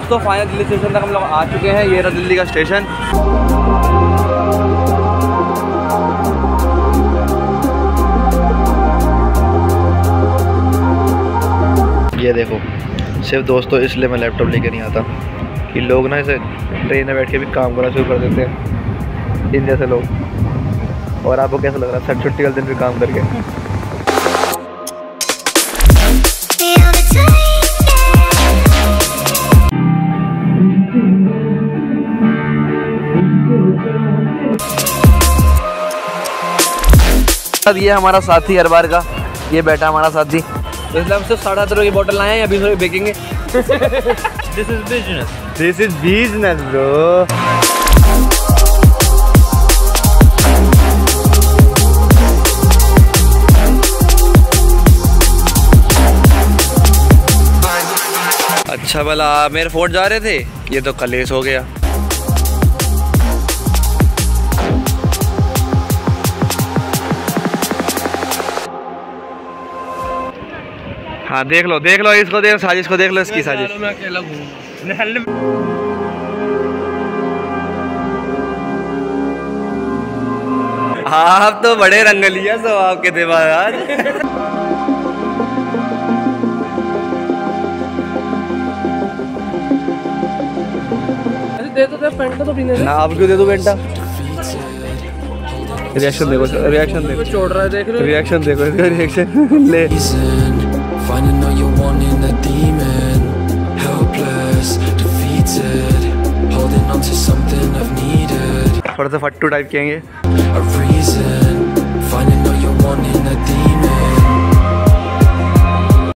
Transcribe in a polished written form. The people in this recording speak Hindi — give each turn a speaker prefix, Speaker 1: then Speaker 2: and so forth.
Speaker 1: दोस्तों फाइनल दिल्ली स्टेशन तक हम लोग आ चुके हैं। ये रहा दिल्ली का स्टेशन। ये देखो, सिर्फ दोस्तों इसलिए मैं लैपटॉप लेके नहीं आता कि लोग ना इसे ट्रेन में बैठ के भी काम करना शुरू कर देते हैं, इन जैसे लोग। और आपको कैसा लग रहा है सर छुट्टी वाले दिन भी काम करके? ये हमारा साथी हर बार का, ये बैठा हमारा साथी। तो इसलिए हम सिर्फ 7.5 की बोतल लाए हैं, अभी थोड़ी बेचेंगे। This is business, this is business bro. अच्छा भला मेरे फोर्ट जा रहे थे, ये तो कलेश हो गया। हाँ देख लो इसको, देख साजिश को, देख लो इसकी साजिश। मैं अकेला आप तो बड़े रंगलिया सब आपके थे महाराज। दे दो पेंटा तो पीने ना, आप क्यों दे दो पेंटा? रिएक्शन देखो, रिएक्शन देखो, छोड़ रहा है, देख रहे हो? रिएक्शन देखो, रिएक्शन ले। Finding all you want in that demon, helpless, defeated, holding on to something I've needed. थोड़ा सा फट्टू टाइप कहेंगे। A reason